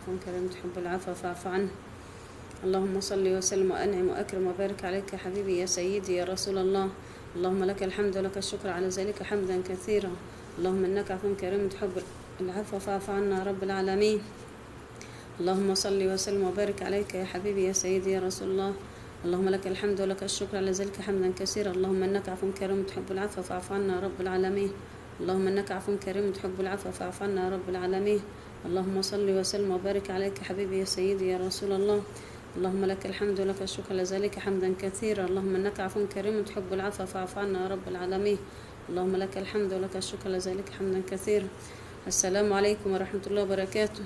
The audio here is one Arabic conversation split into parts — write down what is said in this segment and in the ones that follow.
عفو كريم تحب العفو فاعف عنه. اللهم صل وسلم وأنعم وأكرم وبارك عليك يا حبيبي يا سيدي يا رسول الله. اللهم لك الحمد ولك الشكر على ذلك حمدا كثيرا. اللهم إنك عفو كريم تحب العفو فاعف عنا يا رب العالمين. اللهم صل وسلم وبارك عليك يا حبيبي يا سيدي يا رسول الله. اللهم لك الحمد ولك الشكر على ذلك حمدا كثيرا. اللهم إنك عفو كريم تحب العفو فاعف عنا يا رب العالمين. اللهم إنك عفو كريم تحب العفو فاعف عنا يا رب العالمين. اللهم صل وسلم وبارك عليك يا حبيبي يا سيدي يا رسول الله. اللهم لك الحمد ولك الشكر على ذلك حمدا كثيرا. اللهم إنك عفو كريم تحب العفو فاعف عنا يا رب العالمين. اللهم لك الحمد ولك الشكر على ذلك حمدا كثيرا. السلام عليكم ورحمة الله وبركاته.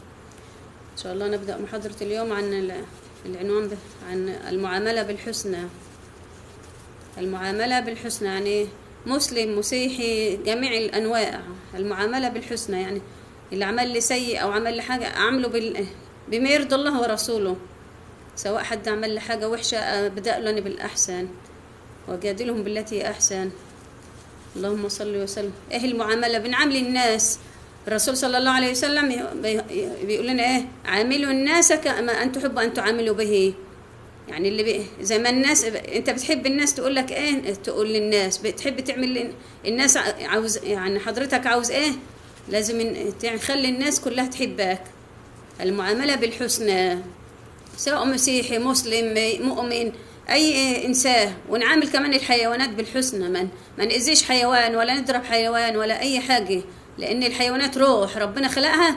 إن شاء الله نبدأ محاضرة اليوم عن العنوان ده عن المعاملة بالحسنى. المعاملة بالحسنى يعني مسلم مسيحي جميع الأنواع، المعاملة بالحسنى يعني اللي عمل لي سيء أو عمل لي حاجة أعمله بما يرضي الله ورسوله. سواء حد عمل لي حاجة وحشة أبدأ له بالأحسن وجادلهم بالتي أحسن. اللهم صل وسلم. إيه المعاملة؟ بنعامل الناس. الرسول صلى الله عليه وسلم بيقول لنا إيه؟ عاملوا الناس كما أن تحبوا أن تعاملوا به. يعني اللي زي ما الناس أنت بتحب الناس تقول لك إيه؟ تقول للناس بتحب تعمل الناس عاوز يعني حضرتك عاوز إيه؟ لازم تخلي الناس كلها تحبك. المعاملة بالحسنى سواء مسيحي مسلم مؤمن أي إنسان. ونعامل كمان الحيوانات بالحسنى، ما نأذيش حيوان ولا نضرب حيوان ولا أي حاجة، لأن الحيوانات روح ربنا خلقها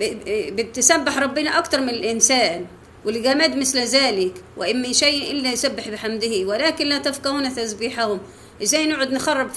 بتسبح ربنا أكتر من الإنسان، والجماد مثل ذلك. وإن من شيء إلا يسبح بحمده ولكن لا تفقهون تسبيحهم. إزاي نقعد نخرب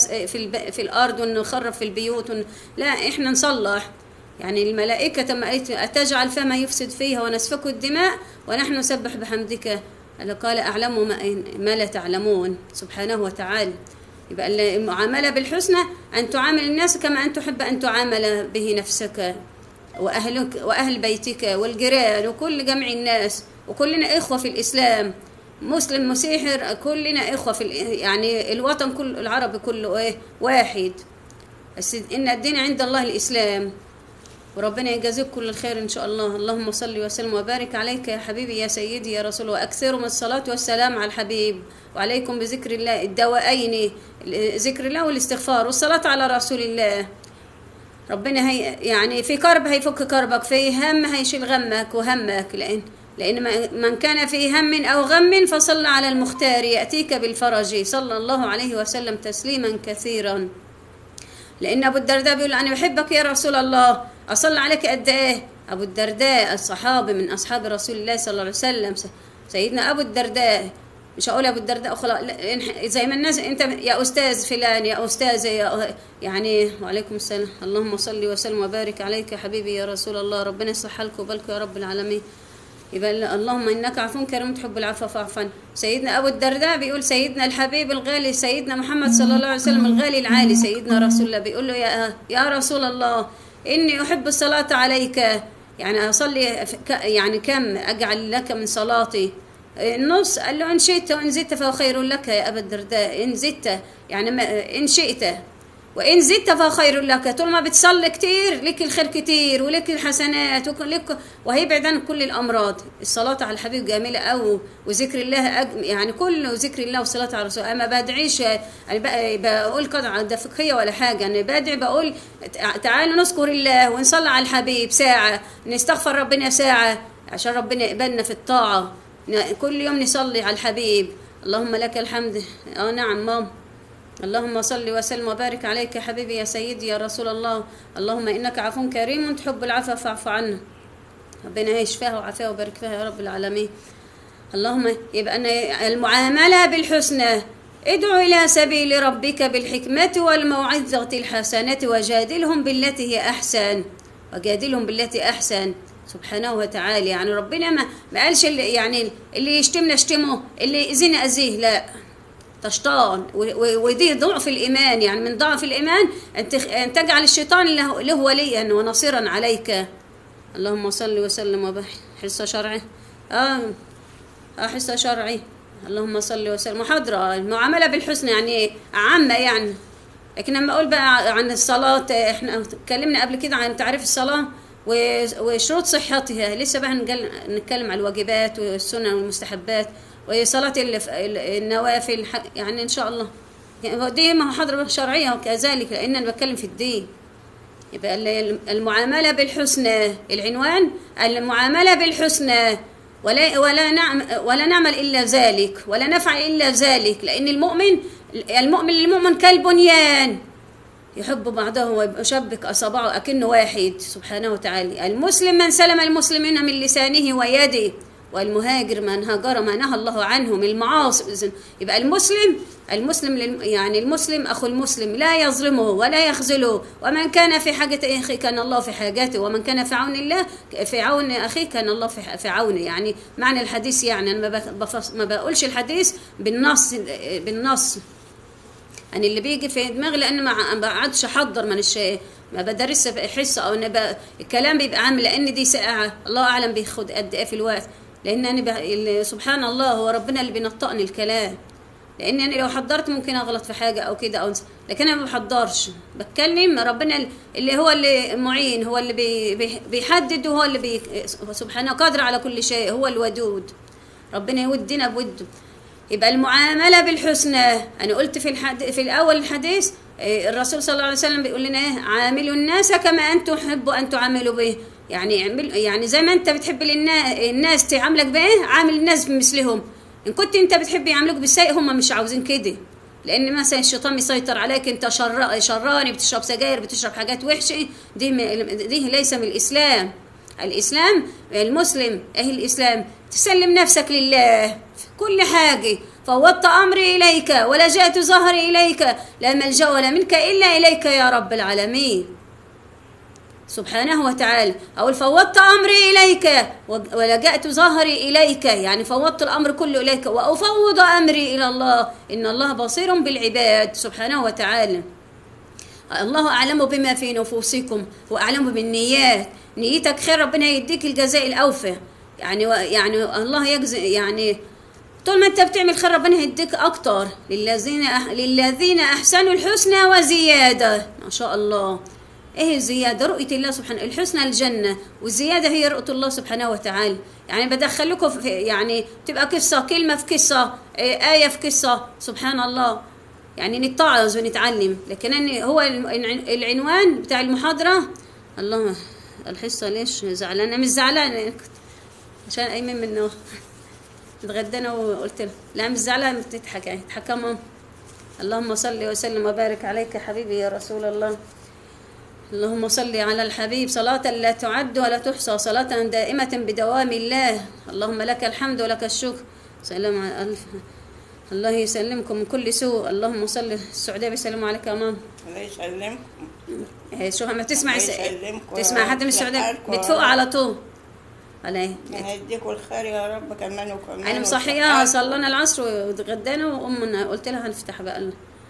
في الأرض ونخرب في البيوت لا إحنا نصلح. يعني الملائكة أتجعل فما يفسد فيها ونسفك الدماء ونحن نسبح بحمدك قال أعلم ما لا تعلمون سبحانه وتعالى. يبقى المعاملة بالحسنى أن تعامل الناس كما أن تحب أن تعامل به نفسك وأهلك وأهل بيتك والجيران وكل جميع الناس. وكلنا إخوة في الإسلام، مسلم مسيحي كلنا إخوة في يعني الوطن كله العربي كله إيه واحد. بس إن الدين عند الله الإسلام، وربنا يجازيك كل الخير إن شاء الله. اللهم صل وسلم وبارك عليك يا حبيبي يا سيدي يا رسول الله. وأكثروا من الصلاة والسلام على الحبيب، وعليكم بذكر الله الدوائين، ذكر الله والاستغفار والصلاة على رسول الله. ربنا هي يعني في كرب هيفك كربك، في هم هيشيل غمك وهمك، لأن من كان في هم أو غم فصل على المختار يأتيك بالفرج صلى الله عليه وسلم تسليما كثيرا. لأن أبو الدرداء بيقول أنا بحبك يا رسول الله، أصلي عليك قد إيه؟ أبو الدرداء الصحابي من أصحاب رسول الله صلى الله عليه وسلم، سيدنا أبو الدرداء. مش هقول أبو الدرداء خلاص، زي ما الناس أنت يا أستاذ فلان يا أستاذة يعني. وعليكم السلام. اللهم صل وسلم وبارك عليك يا حبيبي يا رسول الله. ربنا يصلح حالك وبالك يا رب العالمين. يبقى اللهم إنك عفو كريم تحب العفو فاعف عنا. سيدنا أبو الدرداء بيقول سيدنا الحبيب الغالي سيدنا محمد صلى الله عليه وسلم الغالي العالي سيدنا رسول الله بيقول له يا رسول الله إني أحب الصلاة عليك، يعني أصلي يعني كم أجعل لك من صلاتي؟ النص. قال له إن شئت وإن زدت فهو خير لك يا أبا الدرداء. إن زدت يعني إن شئت وإن زدت فهو خير لك. طول ما بتصلي كتير لك الخير كتير ولك الحسنات وهيبعد عنك كل الأمراض. الصلاة على الحبيب جميلة أوي، وذكر الله يعني كله ذكر الله والصلاة على الرسول. أما بدعيش يعني بقول قطعة ده فقهية ولا حاجة، أنا بدعي بقول تعالوا نذكر الله ونصلي على الحبيب ساعة، نستغفر ربنا ساعة عشان ربنا يقبلنا في الطاعة. كل يوم نصلي على الحبيب. اللهم لك الحمد. نعم ماما. اللهم صل وسلم وبارك عليك يا حبيبي يا سيدي يا رسول الله. اللهم إنك عفو كريم تحب العفو فاعف عنا. ربنا يشفيها وعافيها وبارك فيها يا رب العالمين. اللهم يبقى المعاملة بالحسنى. ادعو إلى سبيل ربك بالحكمة والموعظة الحسنة وجادلهم بالتي هي أحسن. وجادلهم بالتي أحسن سبحانه وتعالى. يعني ربنا ما قالش يعني اللي يشتمنا اشتمه، اللي يأذينا أذيه، لا تشطان. ودي ضعف الإيمان، يعني من ضعف الإيمان أن تجعل الشيطان له وليا ونصيرا عليك. اللهم صل وسلم وبارك. حصة شرعي حصة شرعي. اللهم صل وسلم. محاضرة المعاملة بالحسنى يعني عامة يعني. لكن لما أقول بقى عن الصلاة، احنا اتكلمنا قبل كده عن تعريف الصلاة وشروط صحتها. لسه بقى نتكلم على الواجبات والسنن والمستحبات وصلاة النوافل يعني إن شاء الله. دي محاضرة شرعية وكذلك، لأن أنا بتكلم في الدين. يبقى المعاملة بالحسنى، العنوان المعاملة بالحسنى، ولا نعمل إلا ذلك، ولا نفعل إلا ذلك، لأن المؤمن للمؤمن كالبنيان يحب بعضه ويشبك أصابعه أكنه واحد سبحانه وتعالى. المسلم من سلم المسلمين من لسانه ويده، والمهاجر من هاجر ما نهى الله عنه من المعاصي. يبقى المسلم يعني المسلم أخو المسلم لا يظلمه ولا يخذله، ومن كان في حاجة أخيه كان الله في حاجته، ومن كان في عون الله في عون أخيه كان الله في عونه. يعني معنى الحديث، يعني أنا ما بقولش الحديث بالنص يعني اللي بيجي في دماغي، لأن ما بقعدش أحضر من الشيء، ما بدرس حس أو الكلام بيبقى عام، لأن دي ساعة الله أعلم بياخد قد إيه في الوقت، لأن أنا سبحان الله هو ربنا اللي بينطقني الكلام، لأن أنا لو حضرت ممكن أغلط في حاجة أو كده أو انسى، لكن أنا ما بحضرش، بتكلم ربنا اللي هو اللي معين، هو اللي بيحدد، وهو اللي سبحانه قادر على كل شيء، هو الودود، ربنا يودنا بوده. يبقى المعاملة بالحسنى. أنا قلت في الأول الحديث الرسول صلى الله عليه وسلم بيقول لنا إيه؟ عاملوا الناس كما أنتم تحبوا أن تعاملوا به. يعني زي ما أنت بتحب الناس تعاملك به، عامل الناس بمثلهم. إن كنت أنت بتحب يعاملوك بالسيء، هم مش عاوزين كده، لأن مثلا الشيطان يسيطر عليك، أنت شراني، بتشرب سجاير، بتشرب حاجات وحشة، دي ليس من الإسلام. الإسلام المسلم الإسلام تسلم نفسك لله في كل حاجة. فوضت أمري إليك ولجأت ظهري إليك، لا ملجأ ولا منك إلا إليك يا رب العالمين سبحانه وتعالى. أو فوضت أمري إليك ولجأت ظهري إليك، يعني فوضت الأمر كله إليك، وأفوض أمري إلى الله، إن الله بصير بالعباد سبحانه وتعالى. الله أعلم بما في نفوسكم وأعلم بالنيات. نيتك خير، ربنا يديك الجزاء الأوفى. يعني الله يجزي، يعني طول ما أنت بتعمل خير ربنا هيديك أكتر. للذين أحسنوا الحسنى وزيادة. ما شاء الله. إيه الزيادة؟ رؤية الله سبحانه. الحسنى الجنة، والزيادة هي رؤية الله سبحانه وتعالى. يعني بدخل لكم يعني تبقى قصة، كلمة في قصة، آية في قصة، سبحان الله. يعني نتعظ ونتعلم. لكن هو العنوان بتاع المحاضرة. الله، الحصة ليش زعلانة؟ مش زعلانة عشان أيمن منه اتغدينا وقلت له لا مش زعلانة، بتضحك ماما. اللهم صل وسلم وبارك عليك حبيبي يا رسول الله. اللهم صل على الحبيب صلاة لا تعد ولا تحصى، صلاة دائمة بدوام الله. اللهم لك الحمد ولك الشكر. سلام على ألف. الله يسلمكم من كل سوء. اللهم صل. السعودية بيسلموا عليك يا ماما. الله يسلمكم. شو ما تسمع حد من السعودية بتفوق على طول. عليه يهديكوا الخير يا رب. كمان وكمان انا مصحياها، صلينا العصر وتغدينا، وامنا قلت لها هنفتح بقى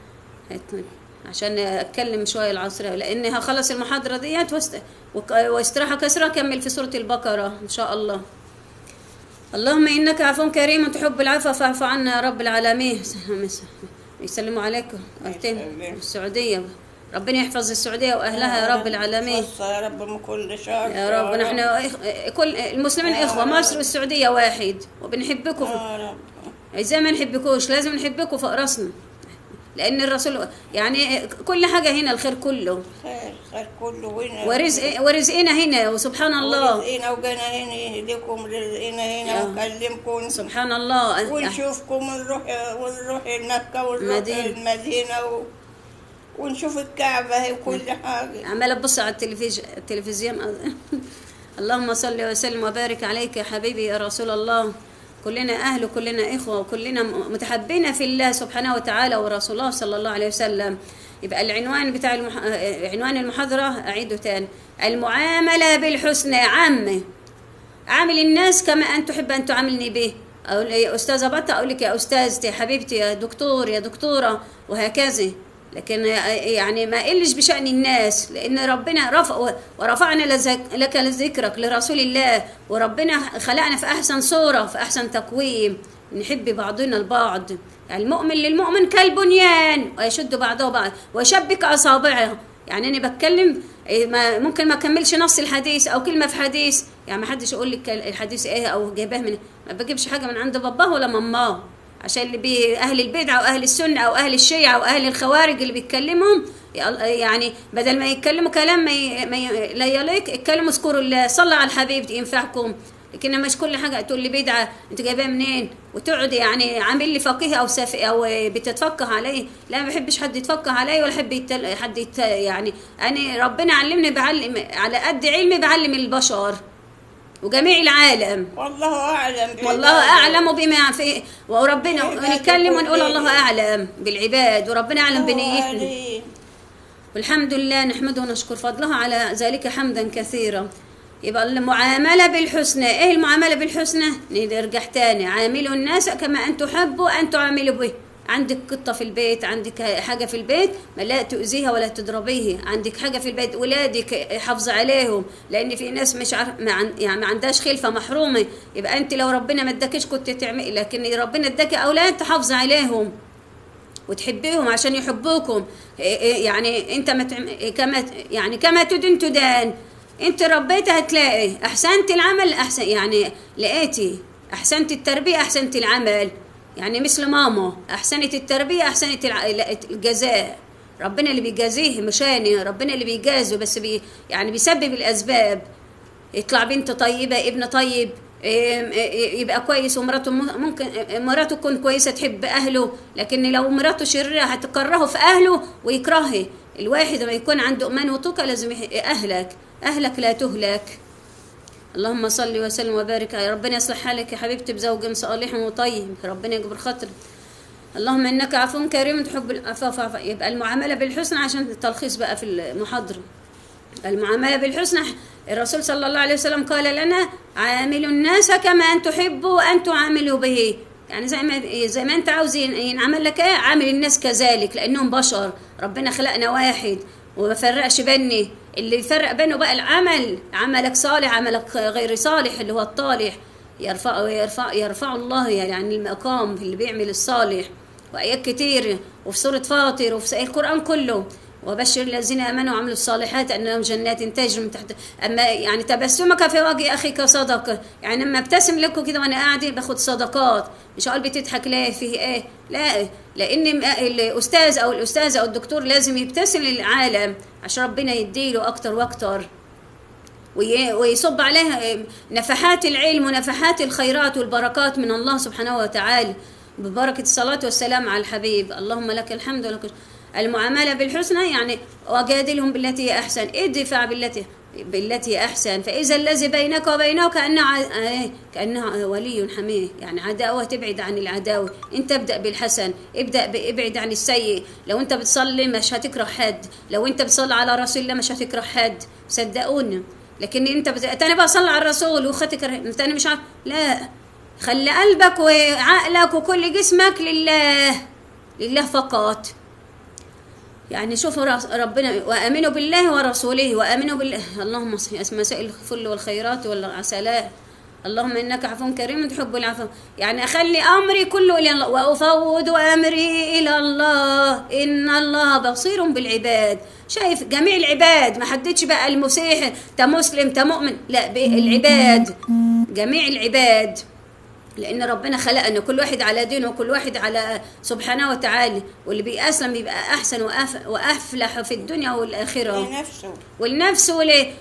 عشان اتكلم شويه العصر، لانها خلص المحاضره ديت واستراحه كسرى اكمل في سوره البقره ان شاء الله. اللهم انك عفو كريم تحب العفو فاعف عنا يا رب العالمين. يسلموا عليكم السعوديه، ربنا يحفظ السعوديه واهلها يا رب العالمين. يا رب من كل شر يا رب. نحن كل المسلمين اخوه، مصر والسعوديه واحد، وبنحبكم يا رب. زي ما نحبكوش لازم نحبكم فوق راسنا، لان الرسول يعني كل حاجه هنا الخير كله، خير كله ورزقنا هنا، وسبحان الله رزقنا وجانا هنا يهديكم، رزقنا هنا ونكلمكم سبحان الله، ونشوفكم ونروح مكه ونروح المدينه ونشوف الكعبة وكل حاجة. عمالة تبص على التلفزيون. اللهم صل وسلم وبارك عليك يا حبيبي يا رسول الله. كلنا أهل وكلنا إخوة وكلنا متحبين في الله سبحانه وتعالى ورسوله صلى الله عليه وسلم. يبقى العنوان بتاع عنوان المحاضرة أعيده تاني: المعاملة بالحسنى. عامل الناس كما أن تحب أن تعاملني به. أقول يا أستاذة بطة أقول لك يا أستاذتي، يا حبيبتي، يا دكتور، يا دكتورة، وهكذا. لكن يعني ما قلش بشأن الناس، لأن ربنا ورفعنا لك ذكرك لرسول الله، وربنا خلقنا في أحسن صورة في أحسن تقويم، نحب بعضنا البعض. يعني المؤمن للمؤمن كالبنيان ويشد بعضه بعض ويشبك أصابعه. يعني أنا بتكلم ممكن ما اكملش نص الحديث او كلمه في حديث، يعني ما حدش يقول لك الحديث ايه او جايباه من، ما بجيبش حاجه من عند باباه ولا ماماه، عشان اللي اهل البدعه واهل السنه او اهل الشيعه واهل الخوارج اللي بيتكلمهم، يعني بدل ما يتكلموا كلام لا يليق، اتكلموا اذكروا الله، صلوا على الحبيب ينفعكم. لكن مش كل حاجه تقول لي بدعه انت جايباها منين، وتقعد يعني عامل لي فقيه او او بتتفقه علي. لا ما بحبش حد يتفقه علي ولا احب يعني انا ربنا علمني بعلم على قد علمي، بعلم البشر وجميع العالم. والله أعلم والله أعلم بما فيه، وربنا نتكلم ونقول الله أعلم بالعباد، وربنا أعلم بنيتنا. والحمد لله نحمده ونشكر فضله على ذلك حمدا كثيرا. يبقى المعاملة بالحسنى. ايه المعاملة بالحسنى؟ نرجع تاني، عاملوا الناس كما أن تحبوا أن تعاملوا به. عندك قطة في البيت، عندك حاجة في البيت، ما لا تؤذيها ولا تضربيه. عندك حاجة في البيت، ولادك حافظ عليهم، لأن في ناس مش عارف يعني ما عندهاش خلفة محرومة. يبقى أنت لو ربنا ما اداكيش كنت تعمل، لكن ربنا اداك أولاد تحافظ عليهم وتحبيهم عشان يحبوكم. يعني أنت كما تدين تدان. أنت ربيت هتلاقي، أحسنت العمل أحسن، يعني لقيتي أحسنت التربية أحسنت العمل. يعني مثل ماما أحسنت التربية أحسنت الجزاء. ربنا اللي بيجازيه، مشاني ربنا اللي بيجازه، بس يعني بيسبب الأسباب. يطلع بنت طيبة، ابن طيب، يبقى كويس، ومراته ممكن مراته تكون كويسة تحب أهله، لكن لو مراته شريرة هتكرهه في أهله ويكرهه. الواحد لما يكون عنده إيمان وتقى لازم أهلك لا تهلك. اللهم صل وسلم وبارك. يا ربنا يصلح حالك يا حبيبتي بزوج صالح وطيب، ربنا يجبر خاطرك. اللهم انك عفو كريم تحب العفو. يبقى المعامله بالحسنى، عشان التلخيص بقى في المحاضره. المعامله بالحسنى، الرسول صلى الله عليه وسلم قال لنا عاملوا الناس كما ان تحبوا ان تعاملوا به. يعني زي ما انت عاوز ينعمل لك ايه، عامل الناس كذلك، لانهم بشر. ربنا خلقنا واحد وما فرقش بيني. اللي يفرق بينه بقى العمل، عملك صالح عملك غير صالح، اللي هو الطالح يرفع الله يعني المقام اللي بيعمل الصالح. وآيات كتير، وفي سورة فاطر، وفي القرآن كله. وبشر الذين آمنوا وعملوا الصالحات أن لهم جنات تجري من تحت. أما يعني تبسمك في وجه أخيك صدقة، يعني لما ابتسم لكم كده وأنا قاعدة باخد صدقات. مش هقول بتضحك ليه فيه إيه، لا، لأن الأستاذ أو الأستاذة أو الدكتور لازم يبتسم للعالم عشان ربنا يديله أكتر وأكتر، ويصب عليها نفحات العلم ونفحات الخيرات والبركات من الله سبحانه وتعالى، ببركة الصلاة والسلام على الحبيب. اللهم لك الحمد ولك. المعاملة بالحسنى يعني وجادلهم بالتي هي أحسن، ادفع بالتي هي أحسن، فإذا الذي بينك وبينه كأنه ولي حميم. يعني عداوة تبعد عن العداوة. أنت ابدأ بالحسن، ابعد عن السيء. لو أنت بتصلي مش هتكره حد، لو أنت بتصلي على رسول الله مش هتكره حد، صدقوني. لكن أنت أنا بصلي على الرسول وختك أنا مش عارف، لا، خلي قلبك وعقلك وكل جسمك لله فقط. يعني شوفوا ربنا، وآمنوا بالله ورسوله، وآمنوا بالله. اللهم مساء الفل والخيرات والعسلات. اللهم إنك عفو كريم تحب العفو. يعني أخلي أمري كله إلى الله، وأفوض أمري إلى الله إن الله بصير بالعباد. شايف جميع العباد، ما حددش بقى المسيح تمسلم تمؤمن، لا، العباد، جميع العباد. لأن ربنا خلقنا كل واحد على دينه، وكل واحد على سبحانه وتعالى، واللي بيأسلم بيبقى أحسن وأفلح في الدنيا والآخرة والنفس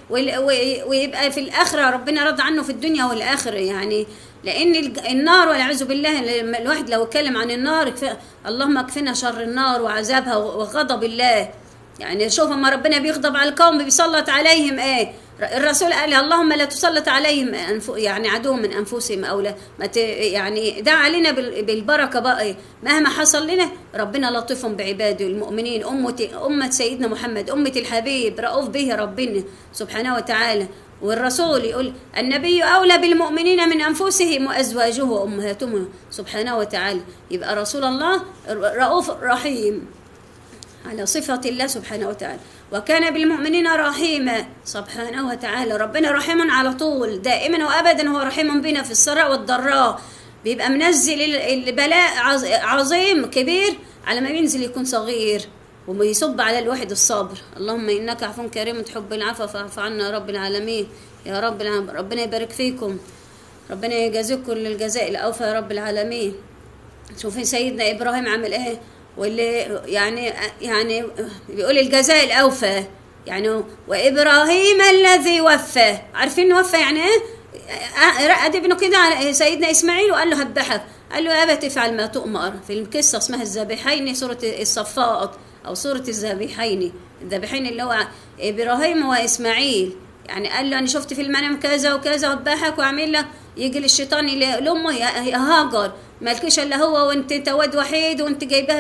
ويبقى في الآخرة ربنا رضى عنه في الدنيا والآخرة. يعني لأن النار والعياذ بالله، الواحد لو اتكلم عن النار اللهم اكفنا شر النار وعذابها وغضب الله. يعني شوف اما ربنا بيغضب على القوم بيسلط عليهم ايه. الرسول قال اللهم لا تسلط عليهم يعني عدو من انفسهم، او لا يعني دع علينا بالبركه بقى. مهما حصل لنا ربنا لطيف بعباده المؤمنين. امه سيدنا محمد، امه الحبيب، رؤوف به ربنا سبحانه وتعالى. والرسول يقول النبي اولى بالمؤمنين من انفسهم وازواجه وامهاتهم سبحانه وتعالى. يبقى رسول الله رؤوف رحيم على صفة الله سبحانه وتعالى. وكان بالمؤمنين رحيما سبحانه وتعالى. ربنا رحيم على طول دائما وأبدا، هو رحيم بنا في السراء والضراء. بيبقى منزل البلاء عظيم كبير على ما بينزل يكون صغير. ويصب على الواحد الصبر. اللهم إنك عفو كريم تحب العفو فاعف عنا يا رب العالمين. يا رب ربنا يبارك فيكم، ربنا يجازيكم الجزاء الأوفى يا رب العالمين. شوفي سيدنا إبراهيم عمل إيه، واللي يعني بيقول الجزاء الأوفى، يعني وإبراهيم الذي وفى. عارفين وفى يعني إيه؟ رقد ابنه كده على سيدنا إسماعيل وقال له هذبحك، قال له يا أبت افعل ما تؤمر. في القصة اسمها الذبيحين، سورة الصفات أو سورة الذبيحين. الذبيحين اللي هو إبراهيم وإسماعيل. يعني قال له أنا شفت في المنام كذا وكذا وذبحك وأعمل لك. يجي للشيطان لأمه يا هاجر مالكيش إلا هو، وأنت ولد وحيد، وأنت جايبها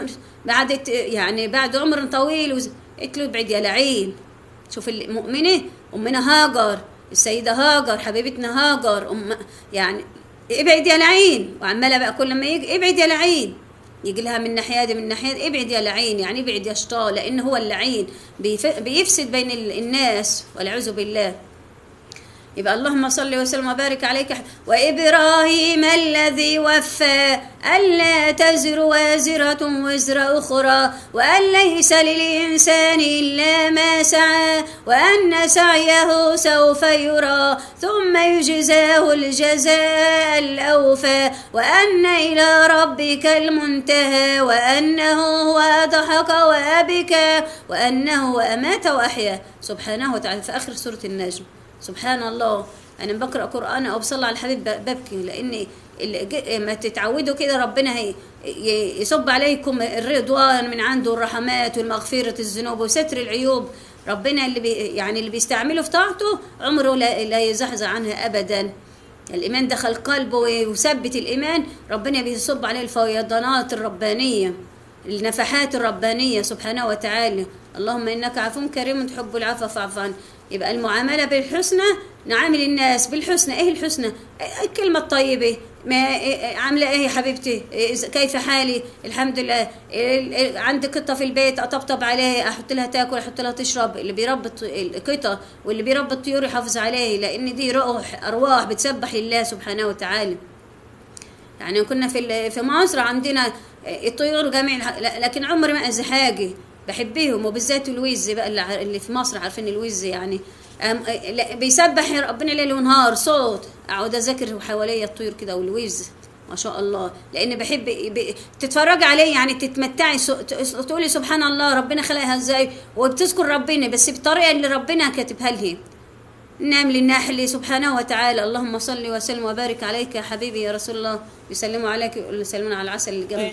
بعد عمر طويل. قلت له ابعد يا لعين. شوف المؤمنة أمنا هاجر، السيدة هاجر حبيبتنا هاجر يعني ابعد يا لعين. وعمالة بقى كل ما يجي ابعد يا لعين، يجي لها من ناحية دي من ناحية ابعد يا لعين، يعني ابعد يا شيطان، لأن هو اللعين بيفسد بين الناس والعياذ بالله. يبقى اللهم صل وسلم وبارك عليك. وإبراهيم الذي وفى ألا تزر وازرة وزر أخرى، وأن ليس للإنسان إلا ما سعى، وأن سعيه سوف يرى ثم يجزاه الجزاء الأوفى، وأن إلى ربك المنتهى، وأنه هو أضحك وأبكى، وأنه أمات وأحيا سبحانه وتعالى في آخر سورة النجم. سبحان الله. أنا بقرأ قرآن أو بصلي على الحبيب ببكي، لأن ما تتعودوا كده ربنا يصب عليكم الرضوان من عنده، الرحمات والمغفرة الذنوب وستر العيوب. ربنا اللي بيستعمله في طاعته عمره لا يزحزح عنها أبدا. الإيمان دخل قلبه ويثبت الإيمان، ربنا بيصب عليه الفيضانات الربانية، النفحات الربانية سبحانه وتعالى. اللهم إنك عفو كريم تحب العفو فاعف عنا. يبقى المعاملة بالحسنى، نعامل الناس بالحسنى. ايه الحسنى؟ الكلمة الطيبة. ما عاملة ايه يا حبيبتي؟ كيف حالي؟ الحمد لله. عندك قطة في البيت اطبطب عليها، احط لها تاكل، احط لها تشرب. اللي بيربي القطة واللي بيربي الطيور يحافظ عليه، لان دي ارواح بتسبح لله سبحانه وتعالى. يعني كنا في مصر عندنا الطيور جميع، لكن عمري ما اذي حاجة، بحبيهم. وبالذات الوز بقى اللي في مصر، عارفين الوز يعني بيسبح ربنا ليل ونهار صوت. اقعد اذاكر حواليا الطيور كده والوز ما شاء الله، لان بحب تتفرج عليه، يعني تتمتعي تقولي سبحان الله ربنا خلقها ازاي، وبتذكر ربنا بس بالطريقه اللي ربنا كاتبها لها. نعم للنحل سبحانه وتعالى. اللهم صل وسلم وبارك عليك يا حبيبي يا رسول الله. يسلموا عليك ويسلمون على العسل الجميل.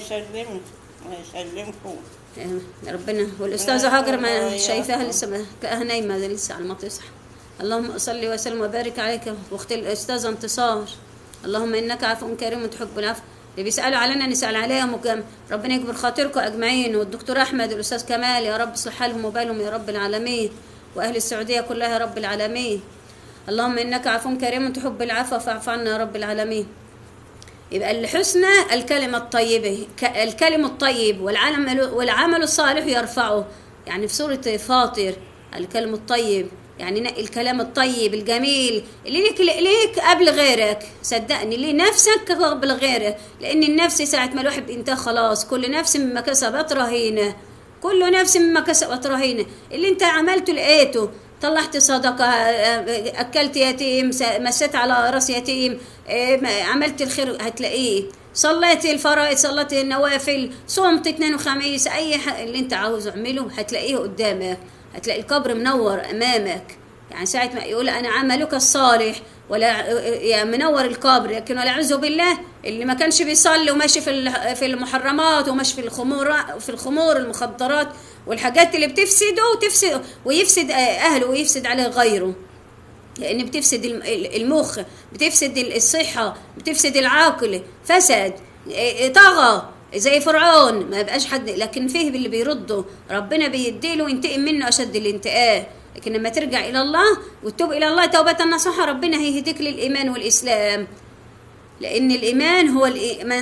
يسلمكم ربنا. والاستاذه هاجر ما شايفاها لسه نايمه لسه على ما تصحى. اللهم صل وسلم وبارك عليك. واختي الاستاذه انتصار، اللهم انك عفو كريم تحب العفو. اللي بيسالوا علينا نسال عليهم، ربنا يكبر خاطركم اجمعين. والدكتور احمد والاستاذ كمال يا رب اصلح حالهم وبالهم يا رب العالمين، واهل السعوديه كلها يا رب العالمين. اللهم انك عفو كريم تحب العفو فاعف عنا يا رب العالمين. يبقى الحسنى الكلمة الطيبة، الكلم الطيب والعمل الصالح يرفعه. يعني في سورة فاطر الكلم الطيب، يعني الكلام الطيب الجميل اللي ليك قبل غيرك. صدقني لنفسك قبل غيرك، لأن النفس ساعة ما الواحد بينتهي خلاص. كل نفس مما كسبت رهينة، كل نفس مما كسبت رهينة. اللي انت عملته لقيته، طلعت صدقة، أكلت يتيم، مسيت على رأس يتيم، عملت الخير هتلاقيه. صليت الفرائض، صليت النوافل، صمت اثنين وخميس، أي اللي أنت عاوزه اعمله هتلاقيه قدامك. هتلاقي القبر منور أمامك. يعني ساعة ما يقول أنا عملك الصالح ولا يعني منور القبر. لكن والعياذ بالله اللي ما كانش بيصلي وماشي في المحرمات وماشي في الخمور المخدرات والحاجات اللي بتفسده ويفسد أهله ويفسد عليه غيره. لأن بتفسد المخ، بتفسد الصحة، بتفسد العقل، فسد، طغى زي فرعون. ما بقاش حد، لكن فيه اللي بيرده ربنا بيديله وينتقم منه أشد الانتقام. لكن لما ترجع إلى الله وتتوب إلى الله توبة نصوحة، ربنا هيهديك للإيمان والإسلام. لأن الإيمان هو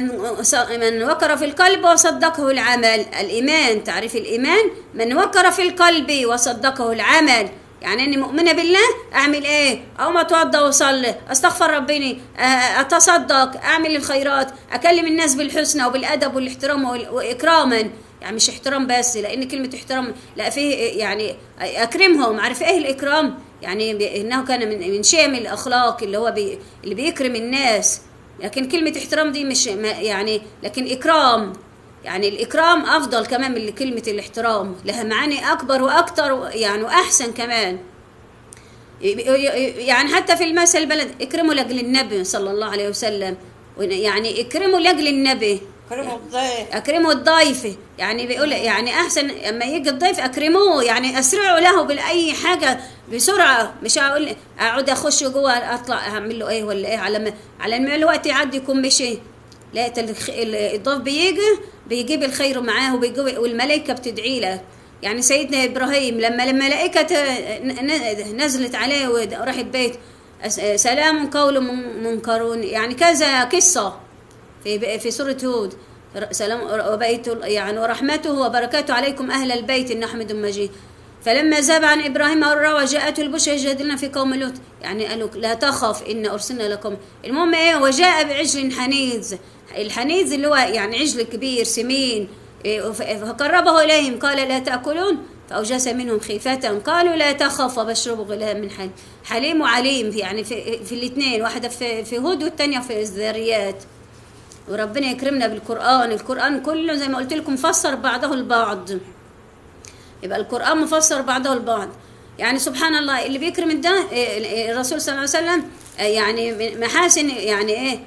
من وقر في القلب وصدقه العمل. الإيمان، تعريف الإيمان من وقر في القلب وصدقه العمل. يعني أني مؤمنة بالله، أعمل إيه؟ أو ما أتوضى وأصلي، أستغفر ربنا، أتصدق، أعمل الخيرات، أكلم الناس بالحسنى وبالأدب والاحترام وإكراما. يعني مش احترام بس، لان كلمه احترام لا فيه يعني اكرمهم. عارف ايه الاكرام؟ يعني انه كان من شيم الاخلاق اللي هو اللي بيكرم الناس. لكن كلمه احترام دي مش يعني، لكن اكرام يعني الاكرام افضل كمان من كلمه الاحترام، لها معاني اكبر واكتر يعني واحسن كمان. يعني حتى في المثل البلد اكرموا لاجل النبي صلى الله عليه وسلم، يعني اكرموا لاجل النبي، كرم الضيف. اكرموا الضيف. يعني بيقول يعني احسن اما يجي الضيف اكرموه، يعني اسرعوا له باي حاجه بسرعه. مش هقول اقعد اخش جوه اطلع اعمل له ايه ولا ايه على ما الوقت يعدي يكون مشي. لا الضيف بيجيب الخير معاه والملائكه بتدعي له. يعني سيدنا ابراهيم لما الملائكه نزلت عليه وراح البيت، سلام قول منكرون، يعني كذا قصه في سوره هود. سلام وبيت يعني ورحمته وبركاته عليكم اهل البيت انه حميد مجيد. فلما ذهب عن ابراهيم الروى وجاءته البشرى يجادلنا في قوم لوط، يعني قالوا لا تخف ان ارسلنا لكم. المهم ايه، وجاء بعجل حنيذ. الحنيذ اللي هو يعني عجل كبير سمين، فقربه اليهم قال لا تاكلون فاوجس منهم خيفه قالوا لا تخف وبشربوا غلام من حليم وعليم. يعني في الاثنين، واحده في هود والثانيه في الذريات. وربنا يكرمنا بالقرآن. القرآن كله زي ما قلت لكم مفسر بعضه البعض، يبقى القرآن مفسر بعضه البعض. يعني سبحان الله اللي بيكرم ده الرسول صلى الله عليه وسلم، يعني محاسن يعني ايه،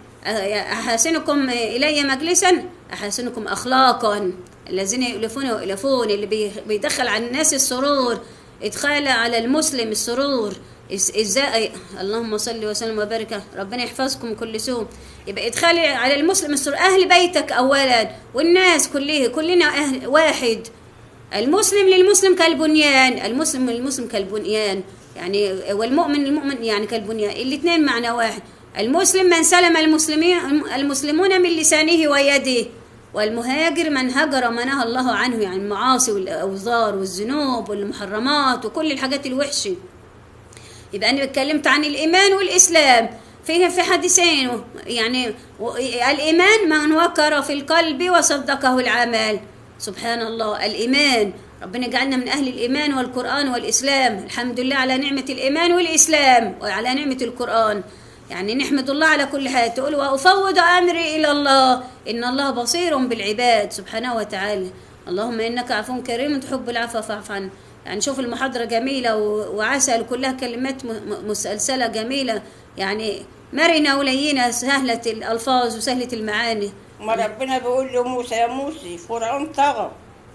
احاسنكم الي مجلسا احاسنكم اخلاقا الذين يؤلفون ويؤلفون. اللي بيدخل على الناس السرور، ادخال على المسلم السرور. ازاي؟ اللهم صل وسلم وبارك، ربنا يحفظكم كل سوء. يبقى ادخال على المسلم السرور، اهل بيتك اولا والناس كلنا اهل واحد. المسلم للمسلم كالبنيان، المسلم للمسلم كالبنيان يعني، والمؤمن للمؤمن يعني كالبنيان، الاثنين معنى واحد. المسلم من سلم المسلمون من لسانه ويده، والمهاجر من هجر ما نهى الله عنه، يعني المعاصي والاوزار والذنوب والمحرمات وكل الحاجات الوحشه. يبقى انا اتكلمت عن الايمان والاسلام في حديثين. يعني الايمان من وقر في القلب وصدقه العمل. سبحان الله، الايمان ربنا جعلنا من اهل الايمان والقران والاسلام. الحمد لله على نعمه الايمان والاسلام وعلى نعمه القران. يعني نحمد الله على كل حال. تقول وافوض امري الى الله ان الله بصير بالعباد سبحانه وتعالى. اللهم انك عفو كريم تحب العفو فاعف عنا. يعني شوف المحاضرة جميلة وعسل، كلها كلمات مسلسلة جميلة، يعني مرنة ولينة، سهلة الألفاظ وسهلة المعاني. ما ربنا بيقول له موسى يا موسى فرعون طغى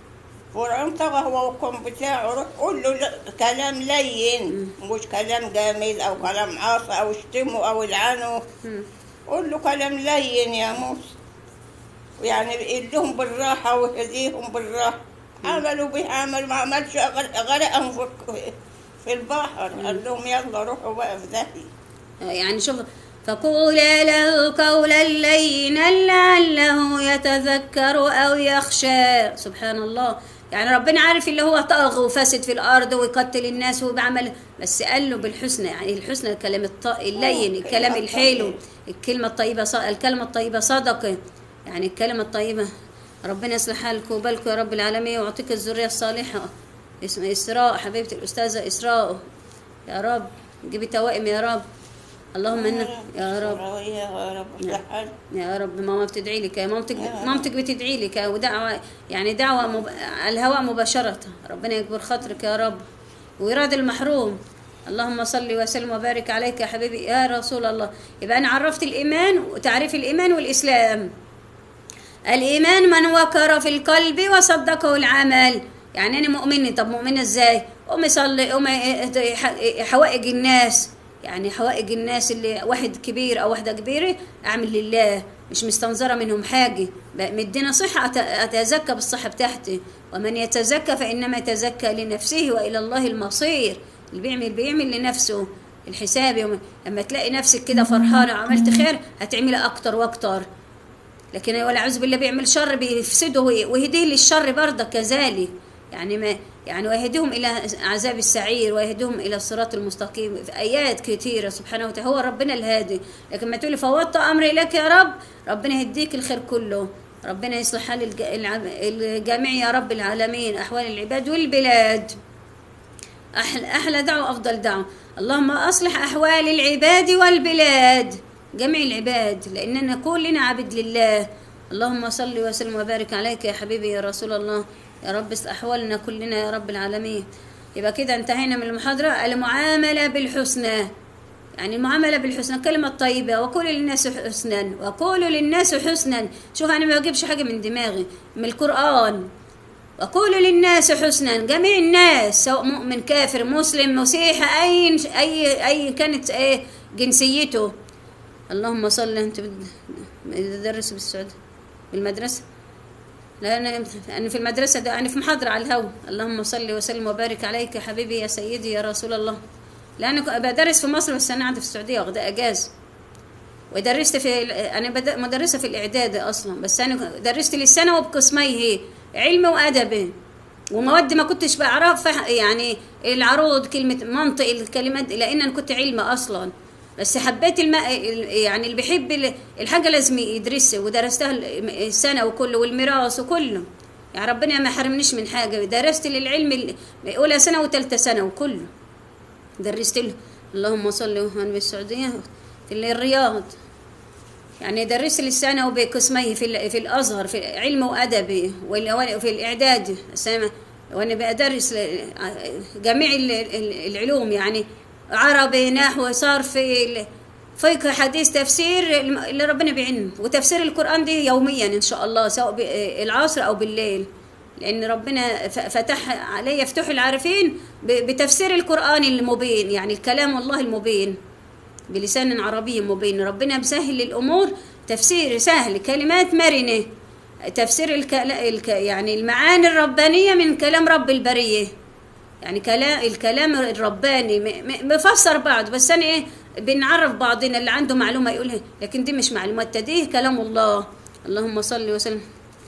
هو والقوم بتاعه، روح قول له كلام لين، مش كلام جامد او كلام عاصي او اشتمه او العنه. قول له كلام لين يا موسى، يعني يقول لهم بالراحة ويهديهم بالراحة. عملوا به عمل، ما عملش غرقهم في البحر. قال لهم يلا روحوا بقى في داهية. يعني شوف، فقولا له قولا لينا لعله يتذكر او يخشى. سبحان الله، يعني ربنا عارف اللي هو طاغ وفاسد في الارض ويقتل الناس وبيعمل، بس قال له بالحسنى. يعني الحسنى الكلام اللين، الكلام الحلو، الكلمه الطيبه صدقه. يعني الكلمه الطيبه. ربنا يصلح حالكم وبالكم يا رب العالمين، ويعطيك الذريه الصالحه. اسمها إسراء، حبيبه الاستاذه إسراء، يا رب جيبي توائم يا رب. اللهم انك يا رب يا رب. ماما بتدعي لك، مامتك بتدعي لك، ودعوه يعني دعوه على الهواء مباشره. ربنا يكبر خاطرك يا رب ويراد المحروم. اللهم صل وسلم وبارك عليك يا حبيبي يا رسول الله. يبقى انا عرفت الايمان وتعريف الايمان والاسلام. الايمان من وقر في القلب وصدقه العمل. يعني انا مؤمنه. طب مؤمنه ازاي؟ قومي صلي، قومي حوائج الناس، يعني حوائج الناس اللي واحد كبير او واحده كبيره اعمل لله، مش مستنظره منهم حاجه. مدينا صحه اتزكى بالصحه بتاعتي، ومن يتزكى فانما يتزكى لنفسه والى الله المصير. اللي بيعمل لنفسه الحساب. لما تلاقي نفسك كده فرحانه وعملت خير هتعملي اكتر واكتر. لكن والعياذ بالله بيعمل شر بيفسده ويهديه للشر برضه كذلك. يعني ما يعني ويهديهم الى عذاب السعير ويهديهم الى الصراط المستقيم في ايات كثيره سبحانه وتعالى. هو ربنا الهادي. لكن ما تقولي فوضت امري لك يا رب، ربنا يهديك الخير كله. ربنا يصلح حال الجميع يا رب العالمين، أحوال العباد والبلاد. أحلى دعوة أفضل دعوة. اللهم أصلح أحوال العباد والبلاد، جميع العباد، لأننا كلنا عبد لله. اللهم صل وسلم وبارك عليك يا حبيبي يا رسول الله. يا رب اصلح أحوالنا كلنا يا رب العالمين. يبقى كده انتهينا من المحاضرة. المعاملة بالحسنى، يعني المعاملة بالحسنى، كلمة طيبة، وقولوا للناس حسنا، وقولوا للناس حسنا. شوف أنا ما بجيبش حاجة من دماغي، من القرآن. وقولوا للناس حسنا، جميع الناس سواء مؤمن كافر مسلم مسيحي أي كانت جنسيته. اللهم صل. أنت بتدرس بالسعودية بالمدرسة؟ لا أنا في المدرسة، ده أنا في محاضرة على الهوا. اللهم صل وسلم وبارك عليك يا حبيبي يا سيدي يا رسول الله. لا أنا بدرس في مصر، بس أنا قاعدة في السعودية واخدة أجازة. ودرست أنا مدرسة في الإعداد أصلا، بس أنا درست للثانوي بقسميه، علم وأدب، ومواد ما كنتش بعرف، يعني العروض، كلمة منطق، الكلمات، لأن أنا كنت علم أصلا. بس حبيت يعني اللي بيحب الحاجة لازم يدرسها، ودرستها السنة وكله، والميراث وكله. يعني ربنا ما حرمنيش من حاجة. درست للعلم أولى سنة وثالثة سنة وكله درست له. اللهم صل. وأنا بالسعودية في الرياض، يعني درست للسنة وبقسميه في الأزهر، في علم وأدب، وفي الإعداد. وأنا بدرس جميع العلوم، يعني عربي، نحو، صرف، فقه، حديث، تفسير اللي ربنا بعلم، وتفسير القرآن دي يوميا إن شاء الله، سواء بالعصر أو بالليل، لأن ربنا فتح علي فتوح العارفين بتفسير القرآن المبين، يعني الكلام الله المبين بلسان عربي مبين. ربنا مسهل الأمور، تفسير سهل، كلمات مرنة، تفسير يعني المعاني الربانية من كلام رب البرية، يعني الكلام الرباني مفسر بعض، بس أنا بنعرف بعضنا، اللي عنده معلومة يقولها، لكن دي مش معلومات، تديه كلام الله. اللهم صل وسلم.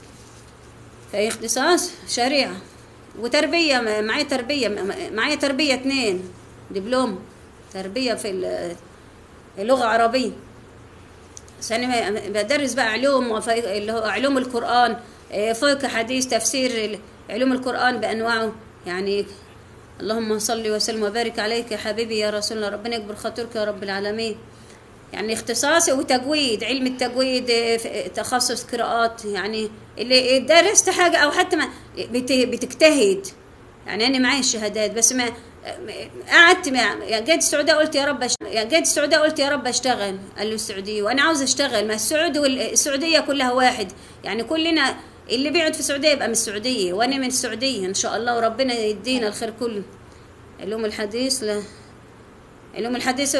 في اختصاص شريعة وتربية، معايا تربية 2 دبلوم تربية في لغة عربية. بس أنا بدرس بقى علوم، اللي هو علوم القرآن، فقه، حديث، تفسير، علوم القرآن بأنواعه يعني. اللهم صل وسلم وبارك عليك يا حبيبي يا رسول الله. ربنا يكبر خاطرك يا رب العالمين. يعني اختصاصي وتجويد، علم التجويد، تخصص قراءات، يعني اللي درست حاجة أو حتى ما بتجتهد. يعني أنا معي الشهادات، بس ما قعدت جيت السعودية قلت يا رب أشتغل. قال له السعودية، وأنا عاوز أشتغل، ما السعود والسعودية كلها واحد، يعني كلنا اللي بيقعد في السعودية يبقى من السعودية، وأنا من السعودية إن شاء الله، وربنا يدينا الخير كله. علوم الحديث، علوم الحديث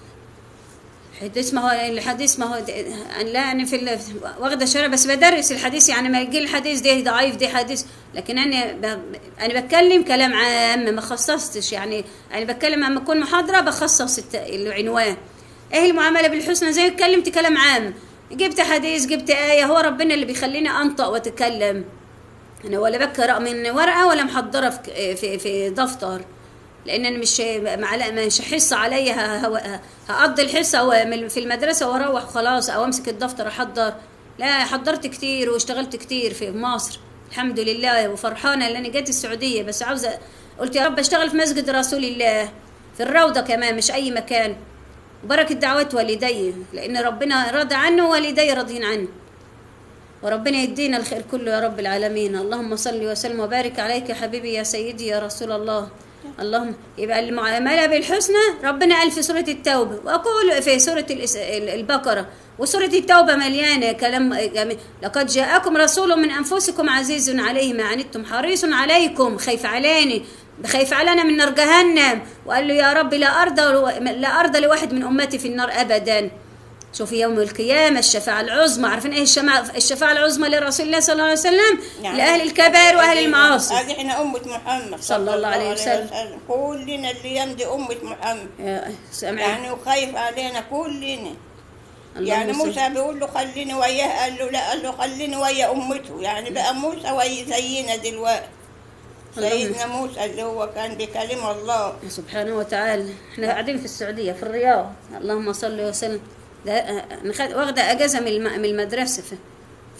الحديث ما هو لا، أنا واخدة شرع، بس بدرس الحديث، يعني ما يجي الحديث ده ضعيف، ده حديث، لكن أنا بتكلم كلام عام، ما خصصتش، يعني أنا بتكلم لما أكون محاضرة بخصص العنوان. إيه المعاملة بالحسنى، زي اتكلمت كلام عام، جبت حديث، جبت آية، هو ربنا اللي بيخليني أنطق وأتكلم. أنا ولا بقرأ من ورقة ولا محضرة في دفتر، لان انا مش هحس عليا، هقضي الحصه في المدرسه واروح خلاص، او امسك الدفتر احضر. لا، حضرت كتير واشتغلت كتير في مصر الحمد لله، وفرحانه ان انا جيت السعوديه، بس عاوزه، قلت يا رب اشتغل في مسجد رسول الله، في الروضه كمان، مش اي مكان، وبركه دعوات والدي، لان ربنا راضي عنه ووالدي راضيين عنه، وربنا يدينا الخير كله يا رب العالمين. اللهم صل وسلم وبارك عليك يا حبيبي يا سيدي يا رسول الله. اللهم. يبقى المعاملة بالحسنى ربنا قال في سورة التوبة، وأقول في سورة البقرة، وسورة التوبة مليانة كلام جميل. لقد جاءكم رسول من أنفسكم عزيز عليه ما عنتم حريص عليكم، خايف علينا من نار جهنم، وقال له يا رب لا أرضى لواحد من أمتي في النار أبدا. شوفي يوم القيامة الشفاعة العظمى، عارفين ايه الشفاعة العظمى لرسول الله صلى الله عليه وسلم؟ يعني لأهل الكبائر وأهل المعاصي. هذه احنا أمة محمد صلى الله عليه وسلم، كلنا اللي يمضي أمة محمد، يعني وخايف علينا كلنا. يعني موسى بيقول له خليني وياه، قال له لا، قال له خليني ويا أمته، يعني بقى موسى ويا زينا دلوقتي. سيدنا موسى اللي هو كان بكلم الله سبحانه وتعالى. احنا قاعدين في السعودية في الرياض. اللهم صل وسلم. واخدة أجازة من المدرسة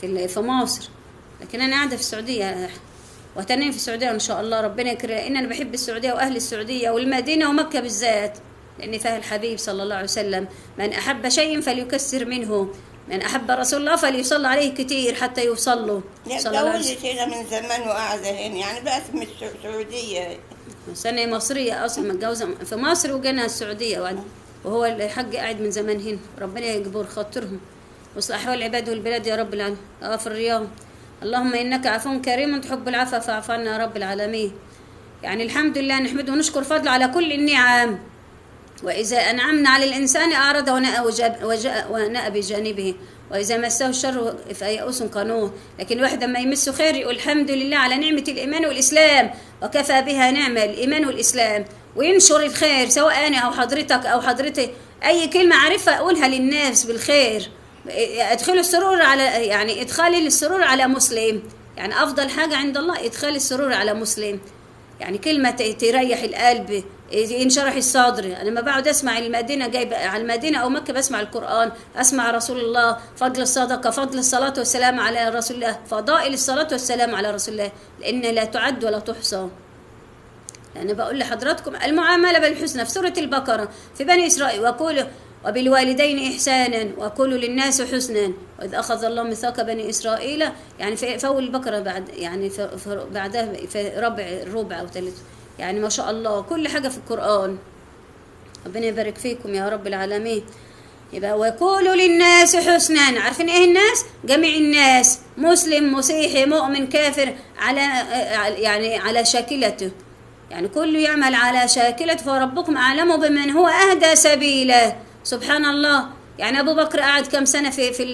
في مصر، لكن انا قاعده في السعوديه وتنين في السعوديه ان شاء الله ربنا يكرم، لان انا بحب السعوديه واهل السعوديه والمدينه ومكه بالذات، لان فيها الحبيب صلى الله عليه وسلم: من احب شيء فليكسر منه، من احب رسول الله فليصلى عليه كتير حتى يوصل له صلى الله عليه وسلم. اتجوزت هنا من زمان وقاعده هنا، يعني بقت من السعوديه. بس انا مصريه اصلا، متجوزه في مصر وجينا السعوديه، وهو الحاج قاعد من زمان هنا، ربنا يجبر خاطرهم ويصلح احوال العباد والبلاد يا رب العالمين. في الرياض: اللهم انك عفو كريم تحب العفو فاعف عنا يا رب العالمين. يعني الحمد لله نحمده ونشكر فضله على كل النعم، واذا انعمنا على الانسان اعرض ونأى بجانبه، واذا مسه الشر فيئوس قنوط. لكن الواحد لما يمسه خير يقول الحمد لله على نعمه الايمان والاسلام، وكفى بها نعمه الايمان والاسلام، وينشر الخير سواء انا او حضرتك او حضرتي، اي كلمه عارفها اقولها للناس بالخير. ادخلوا السرور على، يعني ادخال السرور على مسلم، يعني افضل حاجه عند الله ادخال السرور على مسلم، يعني كلمه تريح القلب ينشرح الصدر. انا لما بقعد اسمع المدينه، جايب على المدينه او مكه بسمع القران، اسمع رسول الله، فضل الصدقه، فضل الصلاه والسلام على رسول الله، فضائل الصلاه والسلام على رسول الله، لان لا تعد ولا تحصى. أنا بقول لحضراتكم المعاملة بالحسنى في سورة البقرة في بني إسرائيل: وقولوا وبالوالدين إحسانا وقولوا للناس حسنا وإذ أخذ الله ميثاق بني إسرائيل، يعني في أول البقرة بعد، يعني في بعدها في ربع أو ثالث، يعني ما شاء الله كل حاجة في القرآن. ربنا يبارك فيكم يا رب العالمين. يبقى وقولوا للناس حسنا، عارفين ايه الناس؟ جميع الناس، مسلم مسيحي مؤمن كافر، على يعني على شاكلته، يعني كله يعمل على شاكلته، فربكم أعلم بمن هو أهدى سبيلا. سبحان الله. يعني أبو بكر قعد كم سنة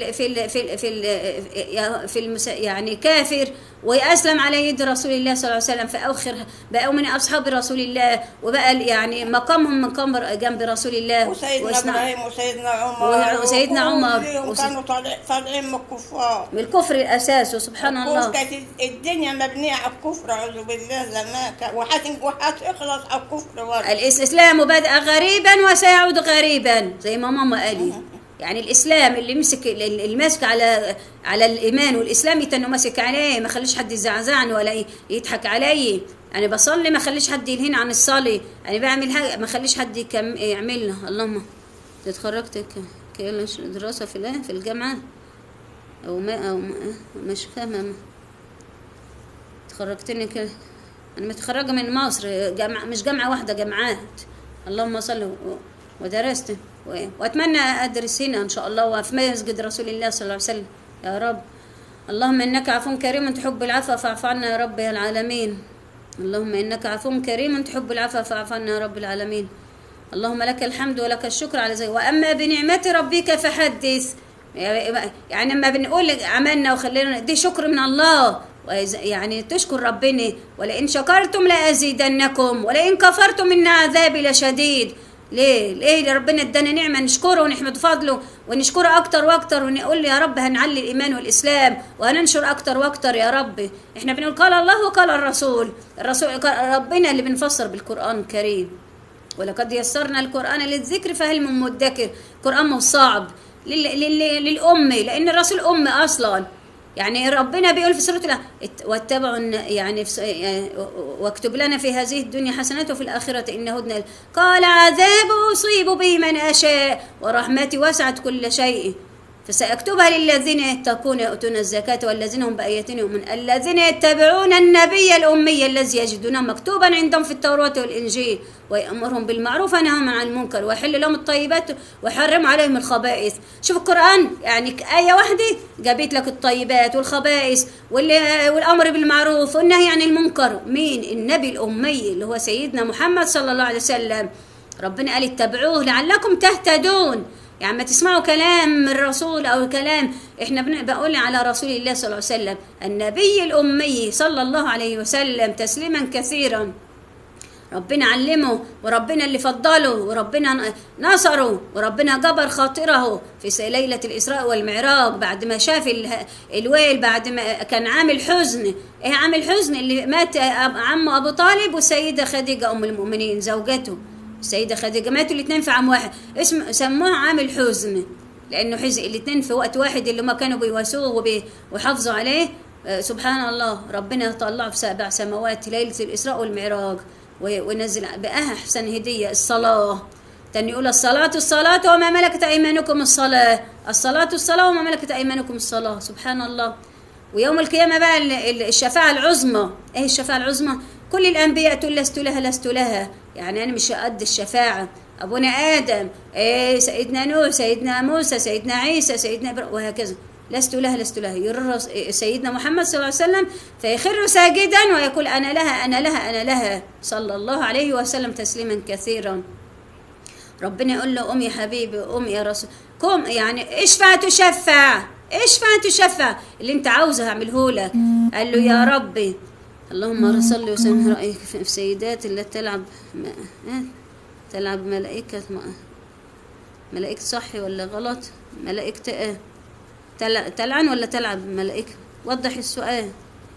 يعني كافر، ويأسلم على يد رسول الله صلى الله عليه وسلم، فأخر بقوا من أصحاب رسول الله، وبقى يعني مقامهم مقام جنب رسول الله. وسيدنا إبراهيم وسيدنا عمر وسيدنا عمر كانوا طالعين من الكفار، من الكفر الأساس. وسبحان الله كانت الدنيا مبنية على الكفر، أعوذ بالله زمان، وهتخلص على الكفر برضه. الإسلام بدأ غريبا وسيعود غريبا زي ما ماما قالت. يعني الاسلام اللي ماسك على الايمان والاسلام يتنو ماسك عليه، ما خليش حد يزعزعني ولا يضحك علي. انا بصلي ما خليش حد يلهين عن الصلاه، انا بعمل حاجه ما خليش حد يعملها. اللهم اتخرجت دراسه في الجامعه او مش فاهمه، اتخرجتني كده، انا متخرجه من مصر، جامعه مش جامعه واحده، جامعات. اللهم صل ودرست، واتمنى ادرس هنا ان شاء الله وفي مسجد رسول الله صلى الله عليه وسلم يا رب. اللهم انك عفو كريم تحب العفو فاعف عنا يا رب العالمين. اللهم انك عفو كريم تحب العفو فاعف عنا يا رب العالمين. اللهم لك الحمد ولك الشكر على ذلك، واما بنعمه ربك فحدث. يعني لما بنقول عملنا وخلينا دي شكر من الله، يعني تشكر ربنا، ولئن شكرتم لازيدنكم ولئن كفرتم ان عذابي لشديد. ليه ربنا ادانا نعمه نشكره ونحمد فضله ونشكره اكتر واكتر، ونقول يا رب هنعلي الايمان والاسلام وهننشر اكتر واكتر يا رب. احنا بنقول قال الله وقال الرسول ربنا اللي بنفسر بالقران الكريم. ولقد يسرنا القران للذكر فهل من مدكر. القران مش صعب للام، لان الرسول ام اصلا. يعني ربنا بيقول في سورة واتبعوا يعني واكتب لنا في هذه الدنيا حسنات وفي الآخرة إنه هدنا. قال عذاب أصيب به من أشاء ورحمتي وسعت كل شيء فسأكتبها للذين يتقون يؤتون الزكاة والذين هم بآياتنا يؤمنون الذين يتبعون النبي الأمي الذي يجدونه مكتوبا عندهم في التوراة والإنجيل ويأمرهم بالمعروف وينهاهم عن المنكر ويحل لهم الطيبات ويحرم عليهم الخبائث. شوف القرآن يعني آية واحدة جابت لك الطيبات والخبائث والأمر بالمعروف والنهي عن المنكر. مين؟ النبي الأمي اللي هو سيدنا محمد صلى الله عليه وسلم. ربنا قال اتبعوه لعلكم تهتدون. يعني ما تسمعوا كلام الرسول أو كلام، احنا بقول على رسول الله صلى الله عليه وسلم النبي الأمي صلى الله عليه وسلم تسليما كثيرا. ربنا علمه وربنا اللي فضله وربنا نصره وربنا جبر خاطره في ليلة الإسراء والمعراج بعد ما شاف الويل، بعد ما كان عامل حزن. ايه عامل حزن؟ اللي مات عمه أبو طالب والسيدة خديجة أم المؤمنين زوجته السيدة خديجة، ماتوا الاثنين في عام واحد، سموه عامل حزن. لانه حزق الاثنين في وقت واحد اللي ما كانوا بيواسوه ويحافظوا عليه. سبحان الله، ربنا طلعه في 7 سماوات ليله الاسراء والمعراج، ونزل باحسن هديه الصلاه. تاني يقول الصلاة الصلاة وما ملكت أيمانكم الصلاة، الصلاة الصلاة وما ملكت أيمانكم الصلاة. سبحان الله. ويوم القيامة بقى الشفاعة العظمى. إيه الشفاعة العظمى؟ كل الأنبياء تقول لست لها لست لها، يعني أنا مش قد الشفاعة. أبونا آدم، سيدنا نوح، سيدنا موسى، سيدنا عيسى، سيدنا إبراهيم، وهكذا. لست لها لست لها. يرى سيدنا محمد صلى الله عليه وسلم فيخر ساجدا ويقول أنا لها أنا لها أنا لها، صلى الله عليه وسلم تسليما كثيرا. ربنا يقول له قوم يا حبيبي، قوم يا رسول، قوم، يعني اشفع تشفع، اشفع تشفع، اللي انت عاوزه هعمله لك. قال له يا ربي اللهم صل وسلم رأيك في سيدات اللي تلعب ملائكة، ملائكة صحي ولا غلط؟ ملائكة ايه؟ تلعن ولا تلعب ملائكة؟ وضح السؤال.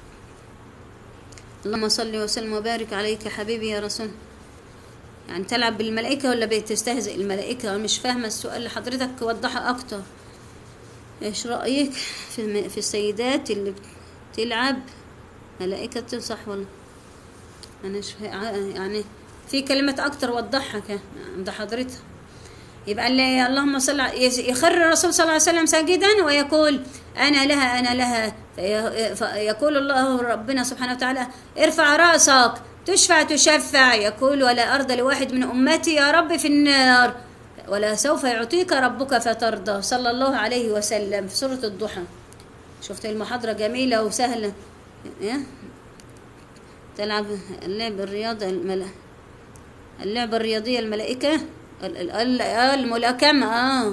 اللهم صل وسلم وبارك عليك حبيبي يا رسول. يعني تلعب بالملائكة ولا بتستهزئ الملائكة؟ أنا مش فاهمة السؤال لحضرتك، وضحها أكتر. إيش رأيك في السيدات اللي بتلعب ملائكة، صح ولا؟ أنا يعني في كلمة أكتر وضحها عند حضرتك. يبقى اللي اللهم صل، يخر الرسول صلى الله عليه وسلم ساجدا ويقول أنا لها أنا لها، فيقول الله ربنا سبحانه وتعالى ارفع رأسك تشفع تشفع، يقول ولا أرضى لواحد من أمتي يا رب في النار ولا سوف يعطيك ربك فترضى، صلى الله عليه وسلم في سورة الضحى. شفت المحاضرة جميلة وسهلة. تلعب اللعبة الرياضة اللعبة الرياضية الملائكة الملاكمة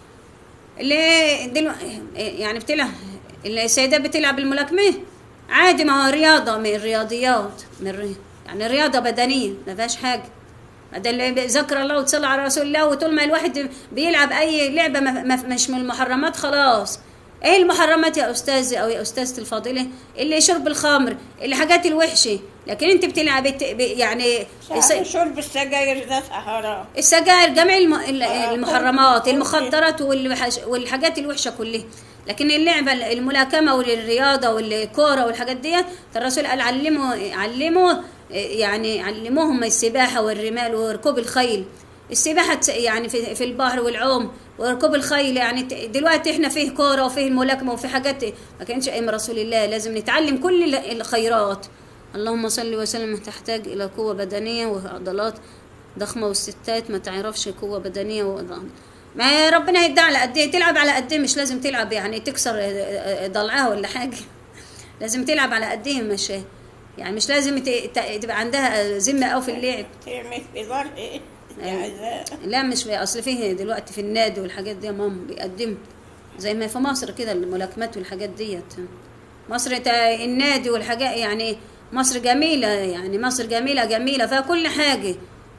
اللي يعني بتلعب السيدات بتلعب الملاكمة عادي، ما هو رياضة من الرياضيات، يعني رياضة بدنية ما فيهاش حاجة. ده اللي ذكر الله وتصلى على رسول الله. وطول ما الواحد بيلعب أي لعبة مش من المحرمات خلاص. ايه المحرمات يا أستاذ أو يا أستاذة الفاضلة؟ اللي شرب الخمر، اللي حاجات الوحشة. لكن انت بتلعب يعني شرب السجاير ده حرام. السجاير جميع المحرمات، المخدرات والحاجات الوحشة كلها. لكن اللعبة الملاكمة والرياضة والكورة والحاجات ديت الرسول قال علموا يعني علموهم السباحة والرمال وركوب الخيل. السباحة يعني في البحر والعوم، وركوب الخيل. يعني دلوقتي احنا فيه كورة وفيه الملاكمة وفيه حاجات ما كانش ايام رسول الله. لازم نتعلم كل الخيرات. اللهم صل وسلم. تحتاج الى قوة بدنية وعضلات ضخمة، والستات ما تعرفش قوة بدنية وعضلات. ما ربنا يدعي على قد ايه، تلعب على قد ايه، مش لازم تلعب يعني تكسر ضلعها ولا حاجة. لازم تلعب على قد ايه، مش يعني مش لازم تبقى عندها ذمة او في اللعب. تعمل في ظهر ايه؟ لا مش في، اصل فيه دلوقتي في النادي والحاجات دي ماما بيقدموا زي ما في مصر كده الملاكمات والحاجات ديت. مصر النادي والحاجات، يعني مصر جميلة، يعني مصر جميلة جميلة فيها كل حاجة.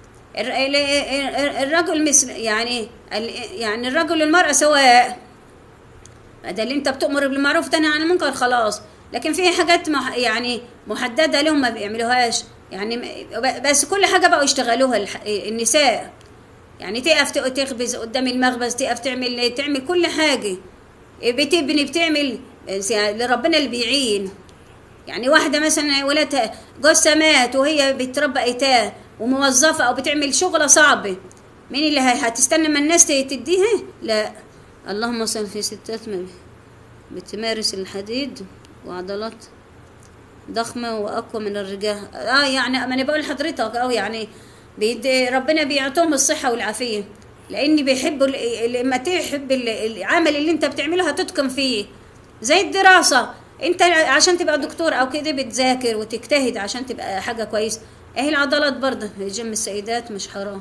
الرجل مثل يعني الرجل والمرأة سواء. ده اللي انت بتأمر بالمعروف تنهى عن المنكر خلاص. لكن في حاجات يعني محددة لهم ما بيعملوهاش، يعني بس كل حاجة بقوا يشتغلوها النساء. يعني تقف تخبز قدام المخبز، تقف تعمل كل حاجة، بتبني، بتعمل لربنا اللي بيعين. يعني واحدة مثلا ولادها جوزها مات وهي بتربى ايتام وموظفة او بتعمل شغلة صعبة، مين اللي هتستنى ما الناس تديها؟ لا. اللهم صل. في ستات بتمارس الحديد وعضلات ضخمة وأقوى من الرجال. يعني أنا بقول لحضرتك يعني ربنا بيعطيهم الصحة والعافية، لأن بيحبوا لما تحب العمل اللي أنت بتعمله هتتقن فيه. زي الدراسة، أنت عشان تبقى دكتور أو كده بتذاكر وتجتهد عشان تبقى حاجة كويسة. أهي العضلات برضه جيم السيدات مش حرام.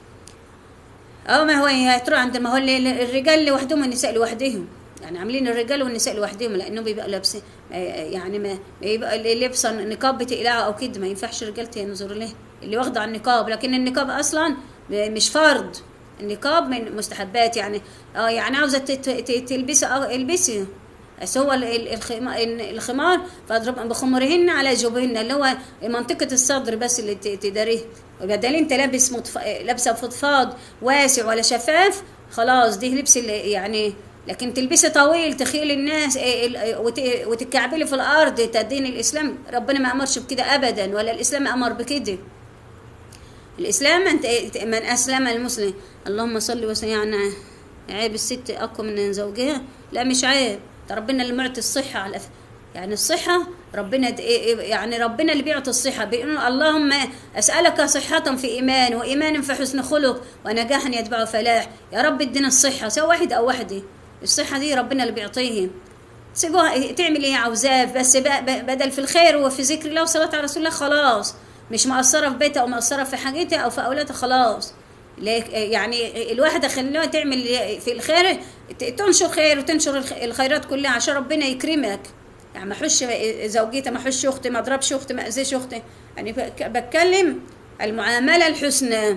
ما هو هتروح عند ما هو الرجال لوحدهم والنساء لوحدهم، يعني عاملين الرجال والنساء لوحدهم، لانه بيبقى لابسين يعني ما يبقى لابسه نقاب بتقلعه او كده، ما ينفعش الرجال ينظروا له اللي واخده على النقاب. لكن النقاب اصلا مش فرض، النقاب من مستحبات. يعني يعني عاوزه تلبسي البسي، بس هو الخمار فاضرب بخمرهن على جبهن، اللي هو منطقه الصدر بس اللي تداريه. وبدل انت لابسه فضفاض واسع ولا شفاف، خلاص دي لبس يعني، لكن تلبسي طويل تخيل الناس وتكعبلي في الارض تدين الاسلام، ربنا ما امرش بكده ابدا، ولا الاسلام امر بكده. الاسلام من اسلم المسلم. اللهم صل وسلم. يعني عيب الست اقوى من زوجها؟ لا مش عيب، ده ربنا اللي معطي الصحه على يعني الصحه ربنا، يعني ربنا اللي بيعطي الصحه، بيقول اللهم اسالك صحه في ايمان، وايمان في حسن خلق، ونجاحا يتبع فلاح. يا رب ادينا الصحه، سواء واحد او واحده، الصحه دي ربنا اللي بيعطيهم. سيبوها تعمل ايه عاوزاه، بس بدل في الخير وفي ذكر الله وصلاه على رسول الله، خلاص مش مقصره في بيتها او مقصره في حاجتها او في اولادها، خلاص. يعني الواحده خلوها تعمل في الخير، تنشر خير وتنشر الخيرات كلها عشان ربنا يكرمك. يعني ما احش زوجتي، ما احش اختي، ما اضربش اختي، ما اذيش اختي، يعني بتكلم المعامله الحسنى.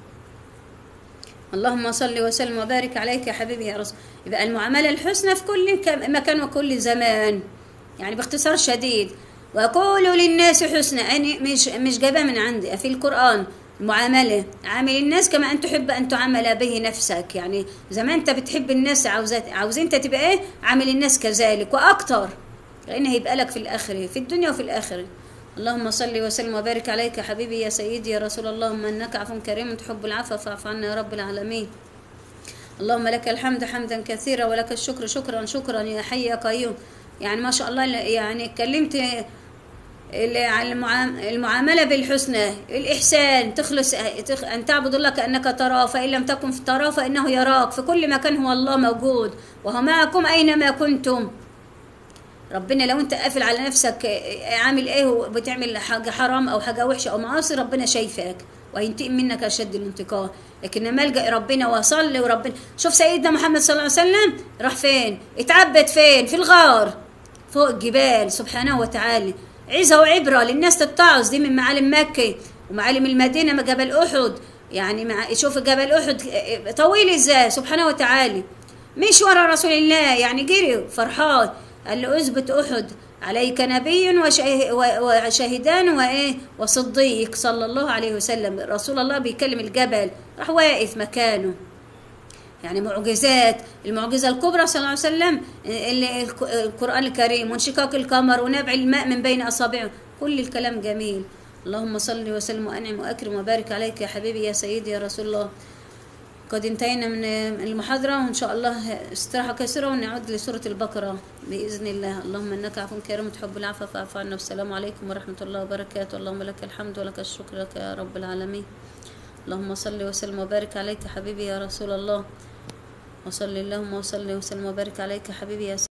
اللهم صل وسلم وبارك عليك يا حبيبي يا رسول. يبقى المعامله الحسنى في كل مكان وكل زمان، يعني باختصار شديد. وقولوا للناس حسنى، يعني مش جايبها من عندي، في القرآن المعاملة، عامل الناس كما أن تحب أن تعامل به نفسك. يعني زي ما أنت بتحب الناس عاوز أنت تبقى إيه، عامل الناس كذلك وأكتر، لأن هيبقى لك في الآخرة، في الدنيا وفي الآخرة. اللهم صل وسلم وبارك عليك يا حبيبي يا سيدي يا رسول الله. اللهم إنك عفو كريم تحب العفو فاعف عنا يا رب العالمين. اللهم لك الحمد حمدا كثيرا، ولك الشكر شكرا شكرا يا حي يا قيوم. يعني ما شاء الله، يعني اتكلمت عن المعاملة بالحسنى، الإحسان، تخلص أن تعبد الله كأنك تراه، فإن لم تكن تراه فإنه يراك، في كل مكان هو الله موجود، وهو معكم أينما كنتم. ربنا لو أنت قافل على نفسك عامل إيه وبتعمل حاجة حرام أو حاجة وحشة أو معاصي، ربنا شايفك وهينتقم منك أشد الانتقام. لكن لما ألجأ ربنا وأصلي وربنا، شوف سيدنا محمد صلى الله عليه وسلم راح فين؟ اتعبد فين؟ في الغار فوق الجبال سبحانه وتعالى، عظة وعبرة للناس تتعظ. دي من معالم مكة ومعالم المدينة، جبل أحد. يعني شوف جبل أحد طويل إزاي سبحانه وتعالى، مش ورا رسول الله، يعني جري فرحان. قال له اثبت أحد عليك نبي وشهدان وإيه وصديق صلى الله عليه وسلم. رسول الله بيكلم الجبل، راح واقف مكانه. يعني معجزات، المعجزة الكبرى صلى الله عليه وسلم القرآن الكريم، وانشقاق القمر، ونبع الماء من بين أصابعه، كل الكلام جميل. اللهم صل وسلم وأنعم وأكرم وبارك عليك يا حبيبي يا سيدي يا رسول الله. قد انتهينا من المحاضرة، وإن شاء الله استراحة كثيرة ونعود لسورة البقرة بإذن الله. اللهم إنك عفو كريم تحب العفو فاعف عنا، والسلام عليكم ورحمة الله وبركاته. اللهم لك الحمد ولك الشكر لك يا رب العالمين. اللهم صل وسلم وبارك عليك يا حبيبي يا رسول الله. وصلي اللهم وصلي وسلم وبارك عليك يا حبيبي يا